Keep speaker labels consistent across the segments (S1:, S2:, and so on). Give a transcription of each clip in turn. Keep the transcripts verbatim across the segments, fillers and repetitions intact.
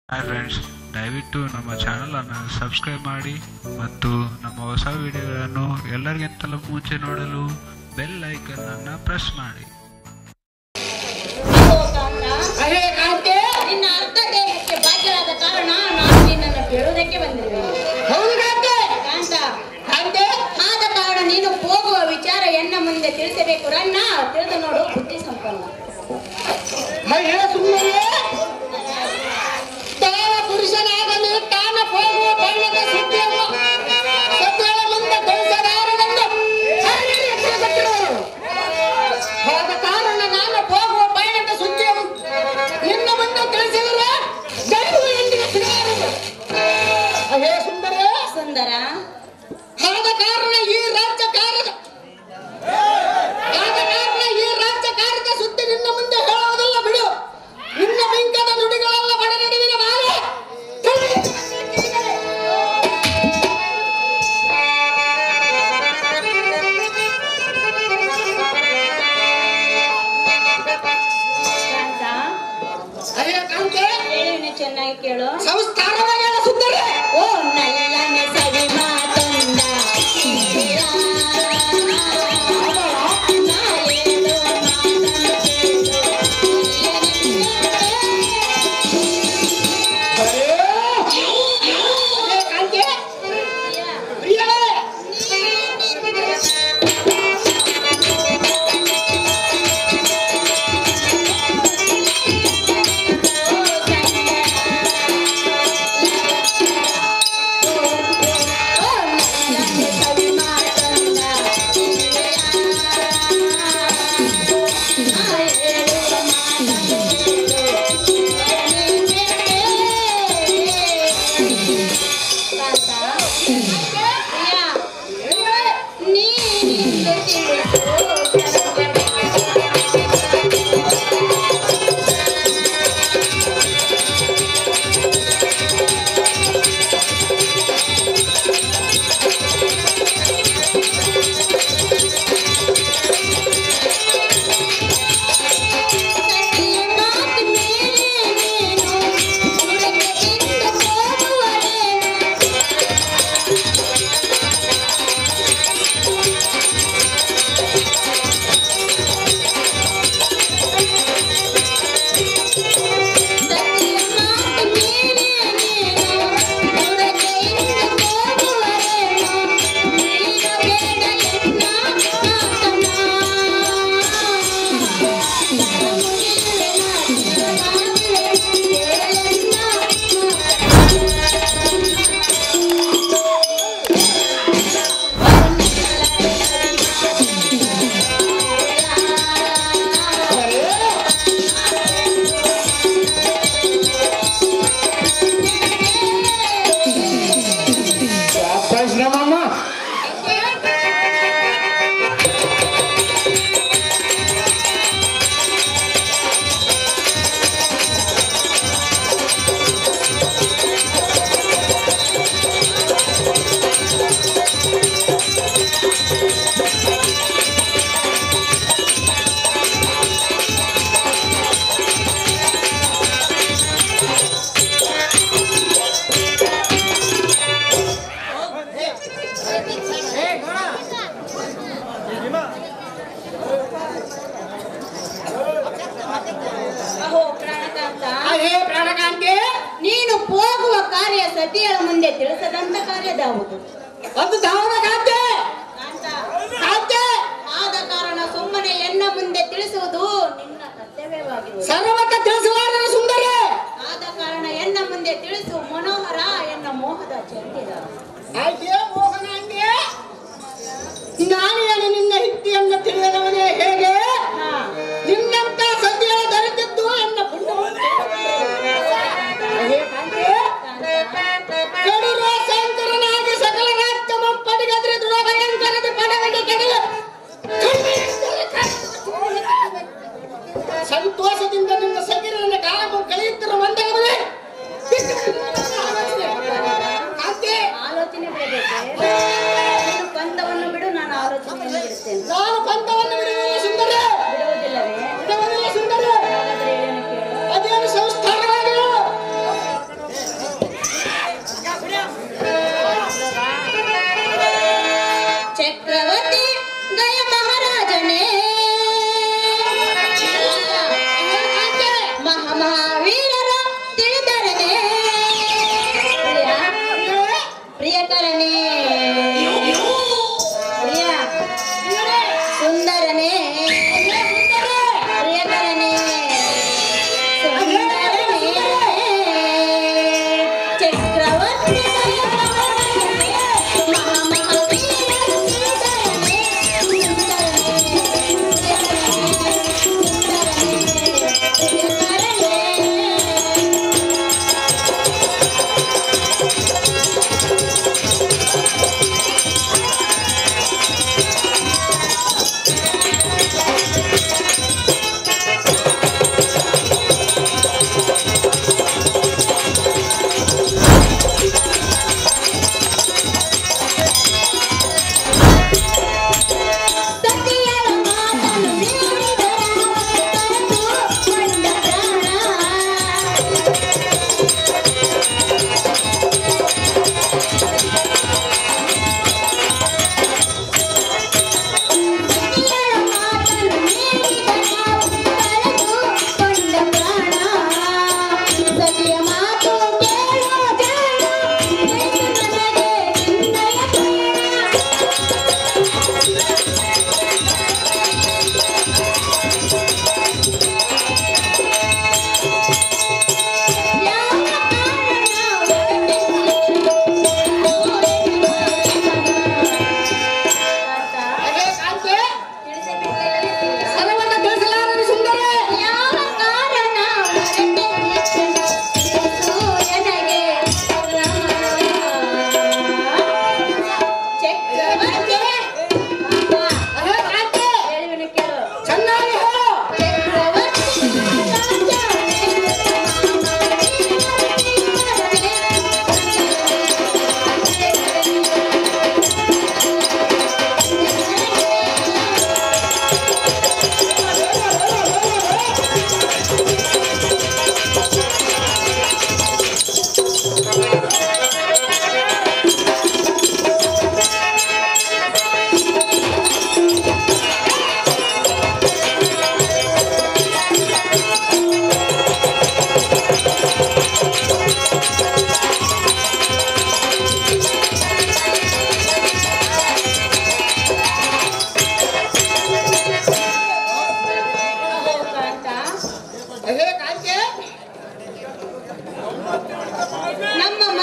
S1: Hi friends, ದಯವಿಟ್ಟು ನಮ್ಮ ಚಾನಲನ್ನು ಸಬ್ಸ್ಕ್ರೈಬ್ ಮಾಡಿ ಮತ್ತು ನಮ್ಮ ಹೊಸ ವಿಡಿಯೋಗಳನ್ನು ಎಲ್ಲರಿಗಿಂತಲೂ ಮುಂಚೆ ನೋಡಲು ಬೆಲ್ ಐಕನ್ ಅನ್ನು ಪ್ರೆಸ್ ಮಾಡಿ.
S2: ನಿನ್ನ ಅರ್ಧ ದೇಹಕ್ಕೆ ಬಾಧ್ಯರಾದ ಕಾರಣ ನಾನು ನಿನ್ನನ್ನು ಕೇಳುವುದಕ್ಕೆ ಬಂದಿದ್ದೇನೆ. ಕಾಂತ, ಆದ ಕಾರಣ ನೀನು ಹೋಗುವ ವಿಚಾರ ಎನ್ನ ಮುಂದೆ ತಿಳಿಸಬೇಕು. ರನ್ನ ತಿಳಿದು ನೋಡು, ಬುದ್ಧಿ ಸಂಪನ್ನ. ಪುರುಷನಾಗಲಿ ತಾನ ಹೋಗುವ ಬಣ್ಣದ ಸುದ್ದಿಯನ್ನು ಸತ್ಯಗಳ ಮುಂದೆ ತಿಳಿಸದಾರನೆಂದು ಹೋದ ಕಾರಣ ನಾನು ಹೋಗುವ ಬಣ್ಣದ ಸುದ್ದಿಯನ್ನು ನಿನ್ನ ಮುಂದೆ ತಿಳಿಸಿದರೆ ದೈವ ಎಂದಿಗೆ ಸಿಗಲಾರದು. ಅದೇ ಸುಂದರ ಸುಂದರ ಆದ ಕಾರಣ ಈ ರಾಜ್ಯಕಾರದ ಆದ ಕಾರಣ ಈ ರಾಜ್ಯಕಾರದ ಸುದ್ದಿ ನಿನ್ನ ಮುಂದೆ ಹೇಳುವುದಲ್ಲ ಬಿಡು. ನಿನ್ನ ಬಿಂಕದ ನುಡಿಗಳೆಲ್ಲ ಬಡ ನಡುವಿನ ಬಾಳೆ ಚೆನ್ನಾಗಿ ಕೇಳು. ಸಂಸ್ಕಾರವಾಗಿ ಹೇಳ ಸುಂದರ. ಓ ನಲ್ಲನೆ ಸವಿ ಮಾತೊಂದ ನೀನು ಹೋಗುವ ಕಾರ್ಯ ಸತಿಯಳ ಮುಂದೆ ತಿಳಿಸದಂತ ಕಾರ್ಯದಾವುದು. ಅದು ದಾವನ ಕಾಂತ. ಆದ ಕಾರಣ ಸುಮ್ಮನೆ ಎನ್ನ ಮುಂದೆ ತಿಳಿಸುವುದು ನಿನ್ನ ಕರ್ತವ್ಯವಾಗಿದೆ. ಸರ್ವತ ತಿಳಿಸಲಾರ ಸುಂದರ. ಆದ ಕಾರಣ ಎನ್ನ ಮುಂದೆ ತಿಳಿಸು ಮನೋಹರ ಎನ್ನ ಮೋಹದ ಚಂದಿರ. ಆಯ್ಕೆ ಮೋಹನ ಅಂಗೆ ನಾನೇನು ನಿನ್ನ ಹಿಟ್ಟಿಯನ್ನು ತಿಳಿಯದವನೇ ಹೇಗೆ? ನಿನ್ನಂತ ಸತಿಯಳ ದೊರೆತಿದ್ದು ಎನ್ನ ಪುಣ್ಯ. ಶಂಕರನಾಗಿ ಸಕಲ ರಾಜ್ಯ ಪಡಿಗದ್ರೆ ದೃಢ ಭಯಂಕರದ ಪಡವೆಗೆ ಕೆಡಲ ಸಂತೋಷದಿಂದ ನಿನ್ನ ಸಗಿರನ್ನ ಕಾಲವು ಕಳೆಯುತ್ತಿರುವ ಒಂದಾಗಲೇ ಆಲೋಚನೆ ಬರಬೇಕು.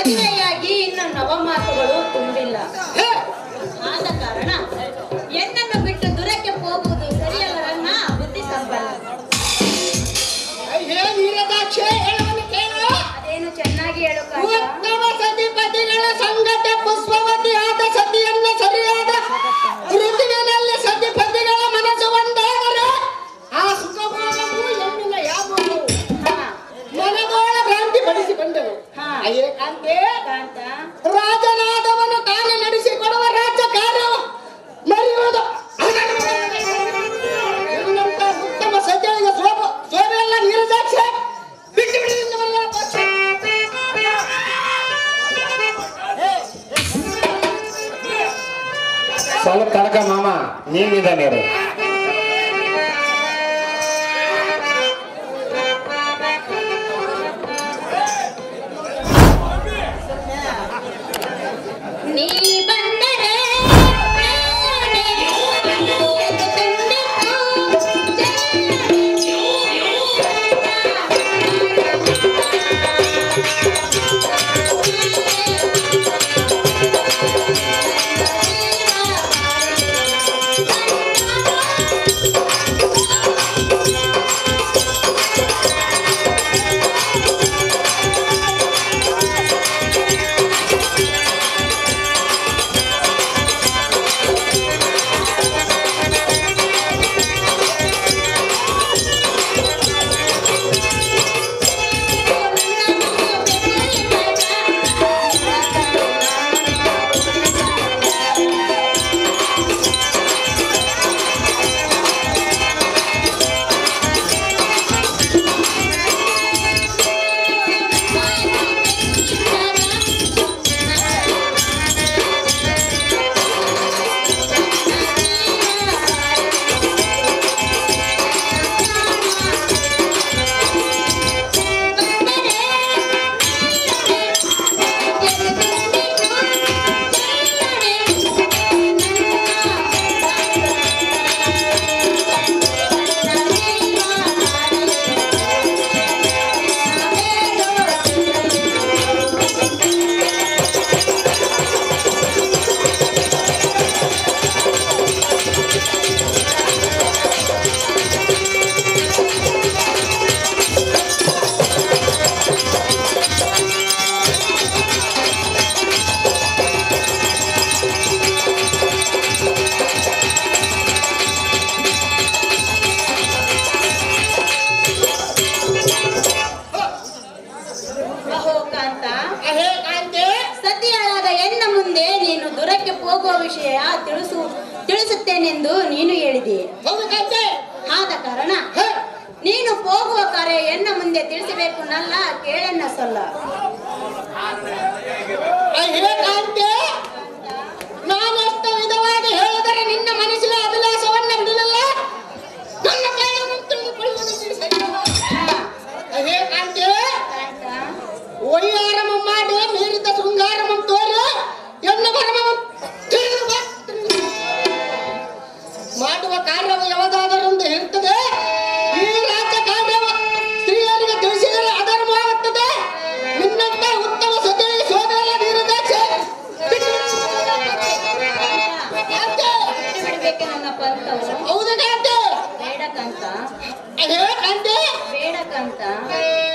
S2: ಮದುವೆಯಾಗಿ ಇನ್ನು ನವ ಮಾತುಗಳು ತುಂಬಿಲ್ಲ. ಆದ ಕಾರಣ ಎನ್ನನ್ನು ಬಿಟ್ಟು ದೂರಕ್ಕೆ ಹೋಗುವುದು ಸರಿಯಲ್ಲರನ್ನ ಬುದ್ಧಿ ಸಂಪನ್ನ. ಅದೇನು ಚೆನ್ನಾಗಿ ಹೇಳು.
S3: ಉತ್ತಮ ಸತಿಪತಿಗಳ ಸಂಗತಿ ಪುಷ್ಪವತಿ ಆದ ಸತಿಯನ್ನ ಸರಿಯಾದ ಋತುವಿನಲ್ಲಿ ಸತಿಪತಿಗಳ ಮನಸ್ಸು ಒಂದಾದರೆ ಆ ಸುಖಭೋಗವು ಎನ್ನಿನ ಯಾವುದು ಮನಗೋಳ ಭ್ರಾಂತಿ ಪಡಿಸಿಕೊಂಡರು. ಏಕಾಂತೆ ರಾಜನಾದವನು ತಾನೇ ನಡೆಸಿಕೊಡುವ ರಾಜ್ಯ ಕಾರ್ಯ ಮರೆಯುವುದು. ಉತ್ತಮ ಸತಿಗಳಿಗೆ ಶೋಭ ಶೋಭೆಯಲ್ಲ ನೀರಜಾಕ್ಷ ಬಿಟ್ಟು ಬಿಡಿದವಲ್ಲ.
S4: ಸ್ವಲ್ಪ ತನಕ ಮಾಮ ನೀನಿದ ನೀರು
S2: ನೀ ಬಂದರೆ ಸತಿಯಾದ ಎನ್ನ ಮುಂದೆ ನೀನು ದೂರಕ್ಕೆ ಹೋಗುವ ವಿಷಯ ತಿಳಿಸು ತಿಳಿಸುತ್ತೇನೆಂದು ನೀನು ಹೇಳಿದೆ. ಆದ ಕಾರಣ ನೀನು ಹೋಗುವ ಕಾರ್ಯ ಎನ್ನ ಮುಂದೆ ತಿಳಿಸಬೇಕು ನಲ್ಲ ಕೇಳನ್ನ ಸಲ್ಲ.
S3: ನಾನೆಷ್ಟು ವಿಧವಾಗಿ ಹೇಳಿದರೆ ನಿನ್ನ ಮನಸ್ಸಿನ ಅಭಿಲಾಷವನ್ನ ಬಿಡಲಿಲ್ಲ. ನನ್ನ ಕೈಯನ್ನು ತಿಳಿದುಕೊಳ್ಳುವುದು ಹೇಗಾಂತೆ ಒಯ್ಯಾರಮ ಮಾಡಿ ಮೀರಿದ ಶೃಂಗಾರಮ ತೋರಿ ಎನ್ನ ಬರಮ ಮಾಡುವ ಕಾರ್ಯವು ಯಾವುದಾದರೊಂದು ಇರ್ತದೆ. ಈ ರಾಜ್ಯ ಕಾರ್ಯವ ಸ್ತ್ರೀಯರಿಗೆ ತಿಳಿಸಿದರೆ ಅಧರ್ಮವಾಗುತ್ತದೆ. ನಿನ್ನಂತ ಉತ್ತಮ ಸತಿ ಸೋದರ ನೀರದಾಕ್ಷೆ
S2: ಬಿಡಬೇಕೆ ನನ್ನ ಪಂಥವು.
S3: ಹೌದು ಕಾಂತೆ
S2: ಬೇಡಕಂತ
S3: ಕಾಂತೆ
S2: ಬೇಡಕಂತ